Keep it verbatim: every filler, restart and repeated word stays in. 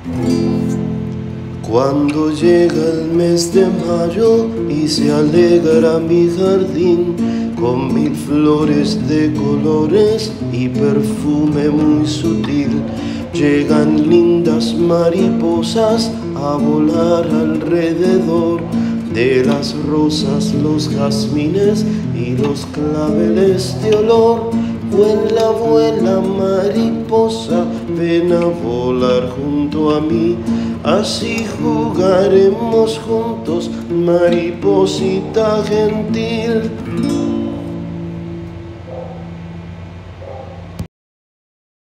Cuando llega el mes de mayo y se alegra mi jardín con mil flores de colores y perfume muy sutil, llegan lindas mariposas a volar alrededor de las rosas, los jazmines y los claveles de olor. Vuela, vuela mariposa, ven a volar junto a mí, así jugaremos juntos, mariposita gentil.